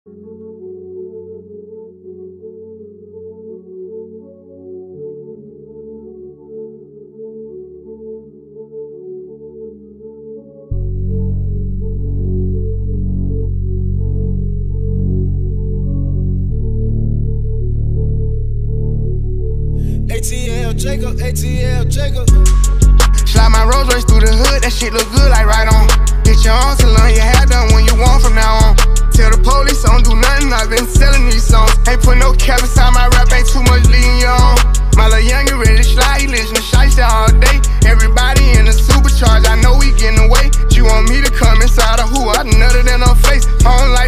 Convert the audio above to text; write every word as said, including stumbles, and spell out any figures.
A T L Jacob, A T L Jacob. Slide my Rolls Royce through the hood, that shit look good like right on. Get your own salon, your hair done when you want from now on. Tell the police I don't do nothing, I've been selling these songs. Ain't put no cap inside my rap, ain't too much leading you on. My little youngin' ready to slide, he listen to Shiesty all day. Everybody in the supercharge, I know we getting away. She want me to come inside of who? I nutted in her face. I don't like